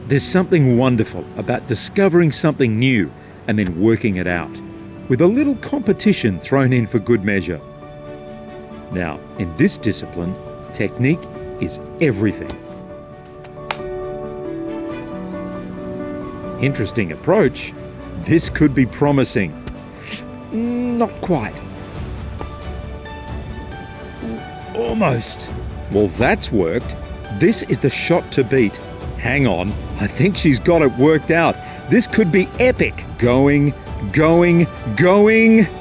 There's something wonderful about discovering something new and then working it out, with a little competition thrown in for good measure. Now, in this discipline, technique is everything. Interesting approach. This could be promising. Not quite. Almost. Well, that's worked. This is the shot to beat. Hang on, I think she's got it worked out. This could be epic. Going, going, going.